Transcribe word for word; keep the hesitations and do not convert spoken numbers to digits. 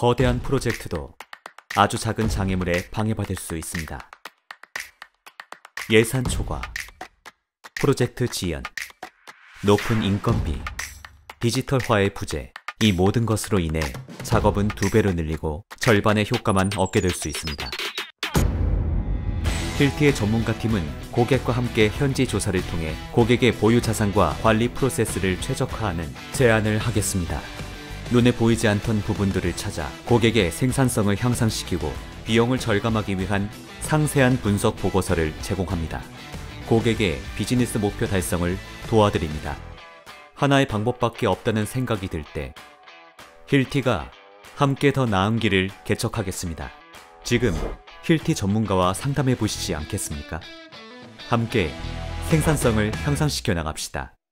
거대한 프로젝트도 아주 작은 장애물에 방해받을 수 있습니다. 예산 초과, 프로젝트 지연, 높은 인건비, 디지털화의 부재, 이 모든 것으로 인해 작업은 두 배로 늘리고 절반의 효과만 얻게 될 수 있습니다. 힐티의 전문가팀은 고객과 함께 현지 조사를 통해 고객의 보유 자산과 관리 프로세스를 최적화하는 제안을 하겠습니다. 눈에 보이지 않던 부분들을 찾아 고객의 생산성을 향상시키고 비용을 절감하기 위한 상세한 분석 보고서를 제공합니다. 고객의 비즈니스 목표 달성을 도와드립니다. 하나의 방법밖에 없다는 생각이 들 때 힐티가 함께 더 나은 길을 개척하겠습니다. 지금 힐티 전문가와 상담해 보시지 않겠습니까? 함께 생산성을 향상시켜 나갑시다.